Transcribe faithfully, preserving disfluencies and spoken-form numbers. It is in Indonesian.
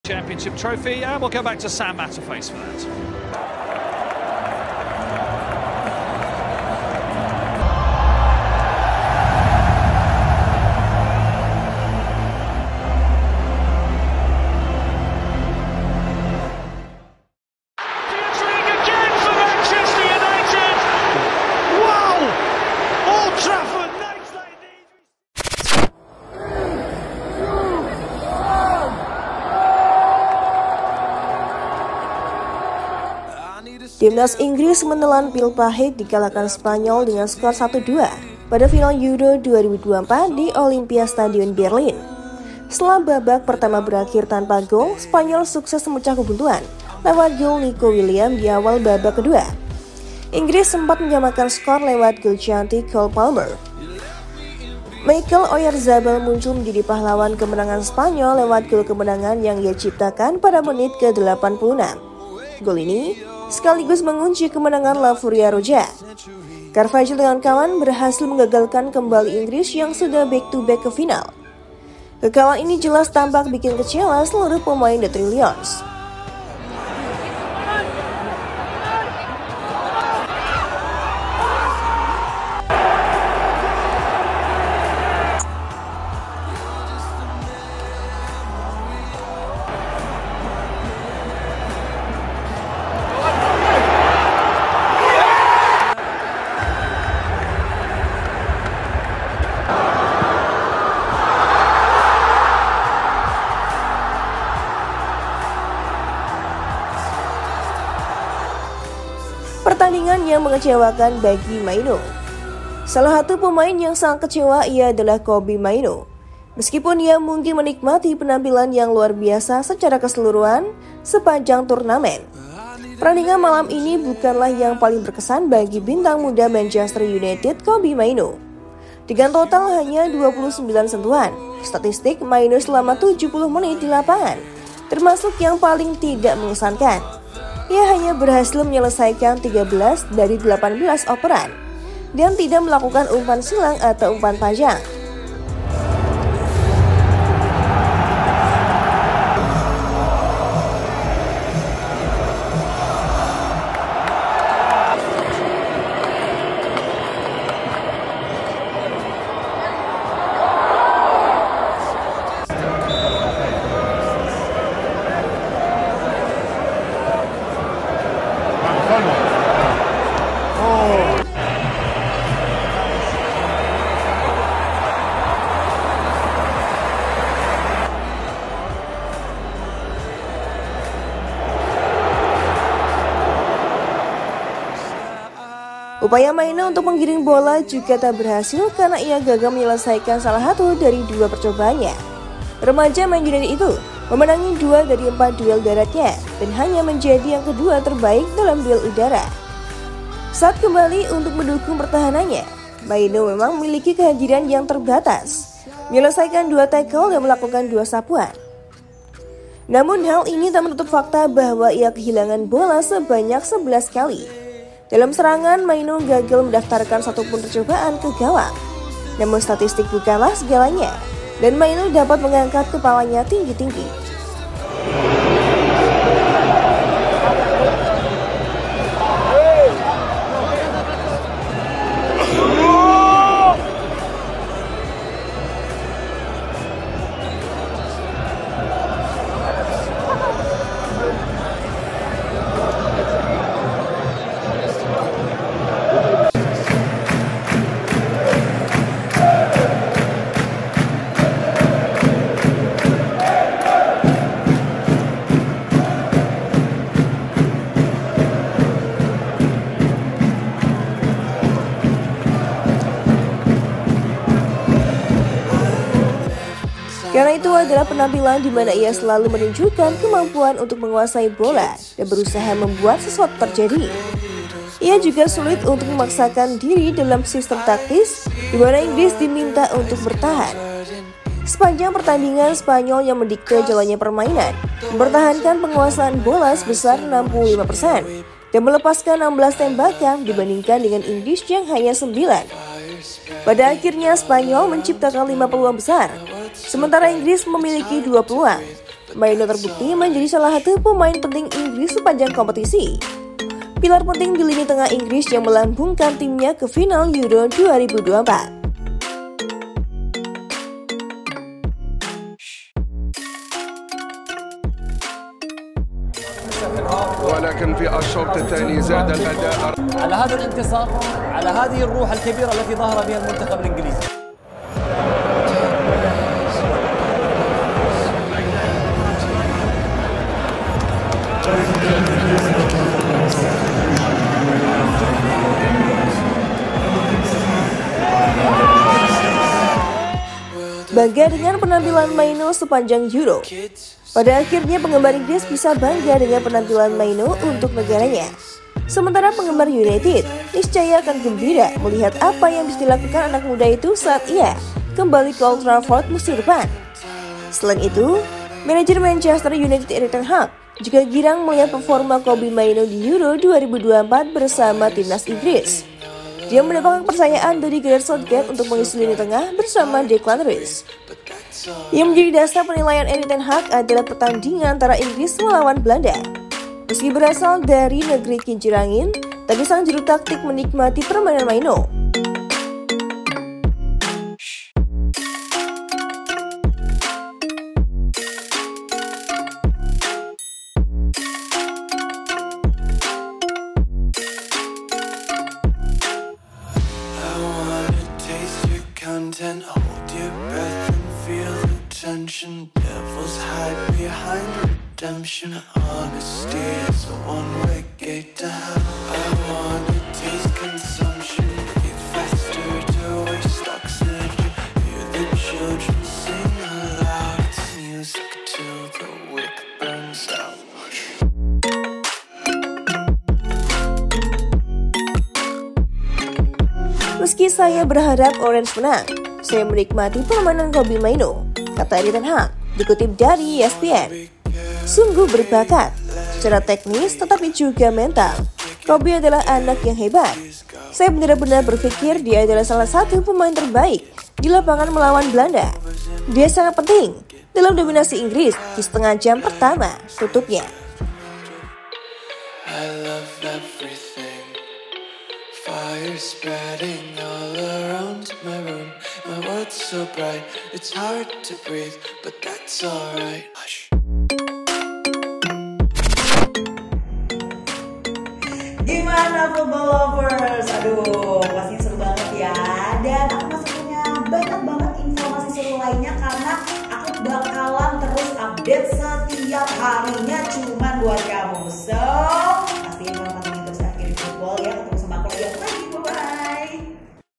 Championship trophy, and we'll go back to Sam Matterface for that. Timnas Inggris menelan pil pahit dikalahkan Spanyol dengan skor satu dua pada final Euro dua ribu dua puluh empat di Olympia Stadion Berlin. Setelah babak pertama berakhir tanpa gol, Spanyol sukses memecah kebuntuan lewat gol Nico Williams di awal babak kedua. Inggris sempat menyamakan skor lewat gol cantik Cole Palmer. Mikel Oyarzabal muncul menjadi pahlawan kemenangan Spanyol lewat gol kemenangan yang ia ciptakan pada menit ke delapan puluh enam. Gol ini sekaligus mengunci kemenangan La Furia Roja. Carvajal dengan kawan berhasil menggagalkan kembali Inggris yang sudah back-to-back ke final. Kekalahan ini jelas tampak bikin kecewa seluruh pemain The Three Lions. Pertandingan yang mengecewakan bagi Mainoo. Salah satu pemain yang sangat kecewa ia adalah Kobbie Mainoo. Meskipun ia mungkin menikmati penampilan yang luar biasa secara keseluruhan sepanjang turnamen, pertandingan malam ini bukanlah yang paling berkesan bagi bintang muda Manchester United Kobbie Mainoo. Dengan total hanya dua puluh sembilan sentuhan, statistik Mainoo selama tujuh puluh menit di lapangan termasuk yang paling tidak mengesankan. Ia hanya berhasil menyelesaikan tiga belas dari delapan belas operan dan tidak melakukan umpan silang atau umpan panjang. Upaya Mainoo untuk menggiring bola juga tak berhasil karena ia gagal menyelesaikan salah satu dari dua percobaannya. Remaja Man United itu memenangi dua dari empat duel daratnya dan hanya menjadi yang kedua terbaik dalam duel udara. Saat kembali untuk mendukung pertahanannya, Mainoo memang memiliki kehadiran yang terbatas, menyelesaikan dua tackle dan melakukan dua sapuan. Namun hal ini tak menutup fakta bahwa ia kehilangan bola sebanyak sebelas kali. Dalam serangan, Mainoo gagal mendaftarkan satupun percobaan ke gawang. Namun statistik bukanlah segalanya, dan Mainoo dapat mengangkat kepalanya tinggi-tinggi. Karena itu adalah penampilan di mana ia selalu menunjukkan kemampuan untuk menguasai bola dan berusaha membuat sesuatu terjadi. Ia juga sulit untuk memaksakan diri dalam sistem taktis di mana Inggris diminta untuk bertahan. Sepanjang pertandingan, Spanyol yang mendikte jalannya permainan mempertahankan penguasaan bola sebesar enam puluh lima persen dan melepaskan enam belas tembakan dibandingkan dengan Inggris yang hanya sembilan. Pada akhirnya Spanyol menciptakan lima peluang besar, sementara Inggris memiliki dua peluang. Maino terbukti menjadi salah satu pemain penting Inggris sepanjang kompetisi. Pilar penting di lini tengah Inggris yang melambungkan timnya ke final Euro dua ribu dua puluh empat. ولكن في الشوط الثاني زاد الأداء على هذا الانتصار على هذه الروح الكبيرة التي ظهر بها المنتخب الإنجليزي. Bangga dengan penampilan Maino sepanjang Euro. Pada akhirnya penggemar Inggris bisa bangga dengan penampilan Maino untuk negaranya. Sementara penggemar United niscaya akan gembira melihat apa yang bisa dilakukan anak muda itu saat ia kembali ke Old Trafford musim depan. Selain itu, manajer Manchester United Erik ten Hag juga girang melihat performa Kobbie Mainoo di Euro dua ribu dua puluh empat bersama timnas Inggris. Dia mendapatkan kepercayaan dari Gareth Southgate untuk mengisi lini tengah bersama Declan Rice. Yang menjadi dasar penilaian Erik ten Hag adalah pertandingan antara Inggris melawan Belanda. Meski berasal dari negeri kincir angin, tapi sang juru taktik menikmati permainan Mainoo. Hold your breath and feel the tension. Devils hide behind redemption. Honesty is a one-way gate to hell. I wanna taste consumption. Breathe faster to waste oxygen. Hear the children sing aloud. It's music till the wick burns out. Meski saya berharap Orange menang, saya menikmati permainan Kobbie Mainoo, kata Erik ten Hag, dikutip dari E S P N. Sungguh berbakat, secara teknis tetapi juga mental. Kobbie adalah anak yang hebat. Saya benar-benar berpikir dia adalah salah satu pemain terbaik di lapangan melawan Belanda. Dia sangat penting dalam dominasi Inggris di setengah jam pertama, tutupnya. I love everything. Fire spreading all around my room. My world's so bright, it's hard to breathe, but that's alright. Hush. Gimana football lovers? Aduh, pasti seru banget ya. Dan aku masih punya banyak banget informasi seru lainnya karena aku bakalan terus update setiap harinya cuman buat kamu. So,